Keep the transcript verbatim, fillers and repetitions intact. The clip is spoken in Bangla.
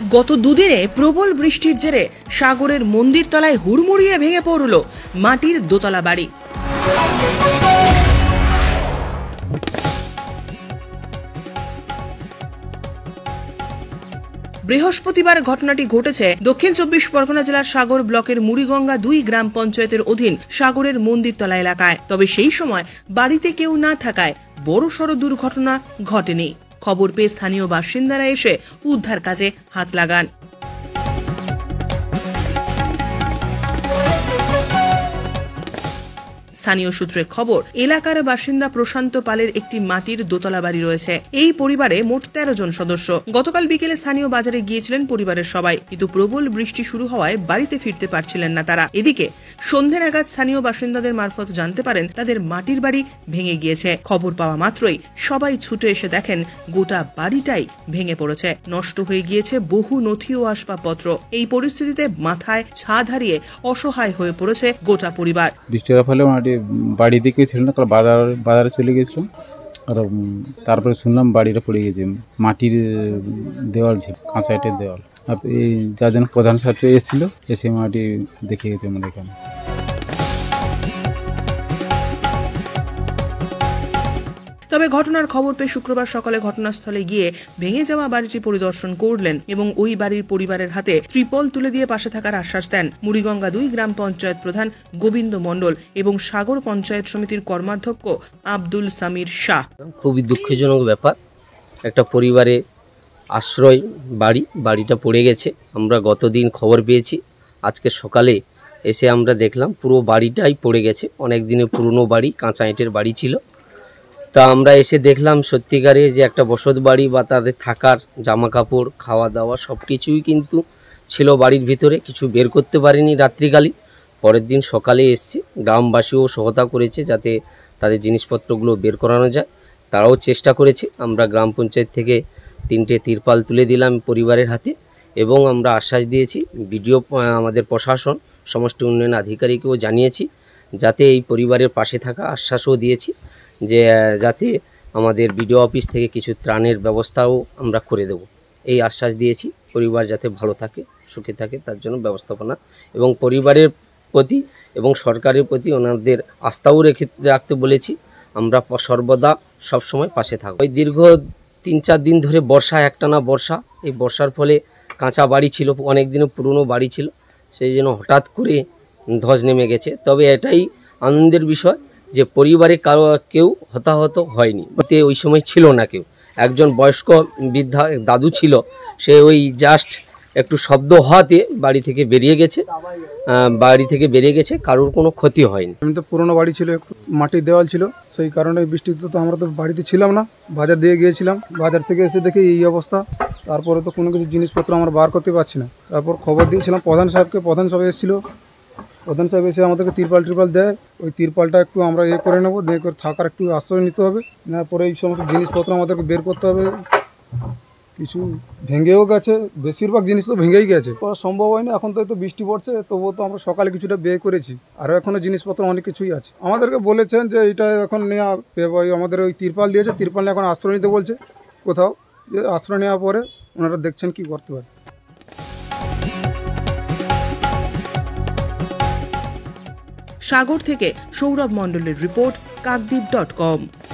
গত দুদিনে প্রবল বৃষ্টির জেরে সাগরের মন্দির তলায় হুড়মুড়িয়ে ভেঙে পড়ল মাটির দোতলা বাড়ি। বৃহস্পতিবার ঘটনাটি ঘটেছে দক্ষিণ চব্বিশ পরগনা জেলার সাগর ব্লকের মুড়িগঙ্গা দুই গ্রাম পঞ্চায়েতের অধীন সাগরের মন্দিরতলা এলাকায়। তবে সেই সময় বাড়িতে কেউ না থাকায় বড়সড় দুর্ঘটনা ঘটেনি। খবর পেয়ে স্থানীয় বাসিন্দারা এসে উদ্ধার কাজে হাত লাগান। স্থানীয় সূত্রে খবর, এলাকার বাসিন্দা প্রশান্ত পালের একটি মাটির দোতলা বাড়ি রয়েছে। এই পরিবারে মোট তেরো জন সদস্য। গতকাল বিকেলে স্থানীয় বাজারে গিয়েছিলেন পরিবারের সবাই, কিন্তু প্রবল বৃষ্টি শুরু হওয়ায় বাড়িতে ফিরতে পারছিলেন না তারা। এদিকে সন্ধে নাগাদ স্থানীয় বাসিন্দাদের মারফত জানতে পারেন তাদের মাটির বাড়ি ভেঙে গিয়েছে। খবর পাওয়া মাত্রই সবাই ছুটে এসে দেখেন গোটা বাড়িটাই ভেঙে পড়েছে। নষ্ট হয়ে গিয়েছে বহু নথি ও আসবাবপত্র। এই পরিস্থিতিতে মাথায় ছাদ হারিয়ে অসহায় হয়ে পড়েছে গোটা পরিবার। বৃষ্টির ফলে বাড়ি দিকে ছিল না, বাজার বাজারে চলে গেছিলাম। আর তারপরে শুনলাম বাড়িটা পড়ে গেছে। মাটির দেওয়াল ছিল, কাঁচা ইটের দেওয়াল। এই যার প্রধান ছাত্র এসেছিল, এসে মাটি দেখে গেছে আমাদের এখানে। তবে ঘটনার খবর পেয়ে শুক্রবার সকালে ঘটনাস্থলে গিয়ে ভেঙে যাওয়া বাড়িটি পরিদর্শন করলেন এবং ওই বাড়ির পরিবারের হাতে ত্রিপল তুলে দিয়ে পাশে থাকার আশ্বাস দেন মুড়িগঙ্গা দুই গ্রাম পঞ্চায়েত প্রধান গোবিন্দ মণ্ডল এবং সাগর পঞ্চায়েত সমিতির কর্মাধ্যক্ষ আব্দুল সামির শাহ। খুবই দুঃখজনক ব্যাপার, একটা পরিবারে আশ্রয় বাড়ি বাড়িটা পড়ে গেছে। আমরা গতদিন খবর পেয়েছি, আজকে সকালে এসে আমরা দেখলাম পুরো বাড়িটাই পড়ে গেছে। অনেক দিনের পুরনো বাড়ি, কাঁচা ইটের বাড়ি ছিল। তা আমরা এসে দেখলাম সত্যিকারে যে একটা বসত বাড়ি বা তাদের থাকার জামা কাপড়, খাওয়া দাওয়া সব কিছুই কিন্তু ছিল বাড়ির ভিতরে। কিছু বের করতে পারিনি রাত্রিকালে। পরের দিন সকালে এসছে, গ্রামবাসীও সহায়তা করেছে যাতে তাদের জিনিসপত্রগুলো বের করানো যায়। তারাও চেষ্টা করেছে। আমরা গ্রাম পঞ্চায়েত থেকে তিনটে তিরপাল তুলে দিলাম পরিবারের হাতে এবং আমরা আশ্বাস দিয়েছি, বিডিও আমাদের প্রশাসন সমষ্টি উন্নয়ন আধিকারিককেও জানিয়েছি যাতে এই পরিবারের পাশে থাকা আশ্বাসও দিয়েছি যে যাতে আমাদের বিডিও অফিস থেকে কিছু ত্রাণের ব্যবস্থাও আমরা করে দেব। এই আশ্বাস দিয়েছি, পরিবার যাতে ভালো থাকে, সুখে থাকে তার জন্য ব্যবস্থাপনা এবং পরিবারের প্রতি এবং সরকারের প্রতি ওনাদের আস্থাও রেখে রাখতে বলেছি। আমরা সর্বদা সবসময় পাশে থাকব। ওই দীর্ঘ তিন চার দিন ধরে বর্ষা, একটানা বর্ষা। এই বর্ষার ফলে কাঁচা বাড়ি ছিল, অনেক দিনের পুরনো বাড়ি ছিল, সেই জন্য হঠাৎ করে ধস নেমে গেছে। তবে এটাই আনন্দের বিষয় যে পরিবারে কারো কেউ হতাহত হয়নি। ওই সময় ছিল না কেউ। একজন বয়স্ক বৃদ্ধা দাদু ছিল, সে ওই জাস্ট একটু শব্দ হওয়াতে বাড়ি থেকে বেরিয়ে গেছে বাড়ি থেকে বেরিয়ে গেছে কারোর কোনো ক্ষতি হয়নি। আমি তো পুরোনো বাড়ি ছিল, মাটির দেওয়াল ছিল, সেই কারণে বৃষ্টিতে তো আমরা তো বাড়িতে ছিলাম না, বাজার দিয়ে গিয়েছিলাম। বাজার থেকে এসে দেখে এই অবস্থা। তারপরে তো কোনো কিছু জিনিসপত্র আমরা বার করতে পারছি না। তারপর খবর দিয়েছিলাম প্রধান সাহেবকে, প্রধান সাহেব এসেছিলো। প্রধান সাহেব এসে আমাদেরকে তিরপাল টিরপাল দেয়। ওই তিরপালটা একটু আমরা ইয়ে করে নেবো, দিয়ে করে থাকার একটু আশ্রয় নিতে হবে। নেওয়ার পরে এই সমস্ত জিনিসপত্র আমাদেরকে বের করতে হবে। কিছু ভেঙেও গেছে, বেশিরভাগ জিনিস তো ভেঙেই গেছে, করা সম্ভব হয়নি। এখন তো একটু বৃষ্টি পড়ছে, তবুও তো আমরা সকালে কিছুটা বের করেছি। আরও এখনও জিনিসপত্র অনেক কিছুই আছে। আমাদেরকে বলেছেন যে এটা এখন নেওয়া, আমাদের ওই তিরপাল দিয়েছে, তিরপাল নিয়ে এখন আশ্রয় নিতে বলছে কোথাও। যে আশ্রয় নেওয়ার পরে ওনারা দেখছেন কি করতে পারে। সাগর থেকে সৌরভ মণ্ডলের রিপোর্ট, কাকদ্বীপ ডট কম।